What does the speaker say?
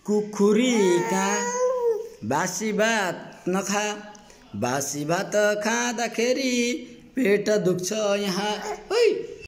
कुखुरी कहाँ बासी भात नखा, बासी भात खाँदाखेरि पेट दुख्छ यहाँ।